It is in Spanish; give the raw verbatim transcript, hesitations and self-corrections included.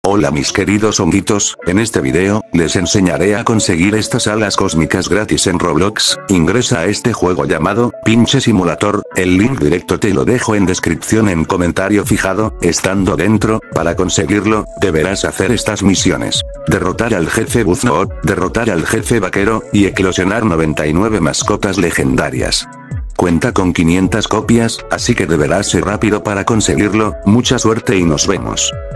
Hola mis queridos honguitos, en este video, les enseñaré a conseguir estas alas cósmicas gratis en Roblox. Ingresa a este juego llamado, Pinche Simulator, el link directo te lo dejo en descripción en comentario fijado. Estando dentro, para conseguirlo, deberás hacer estas misiones: derrotar al jefe Buznoot, derrotar al jefe vaquero, y eclosionar noventa y nueve mascotas legendarias. Cuenta con quinientas copias, así que deberás ser rápido para conseguirlo. Mucha suerte y nos vemos.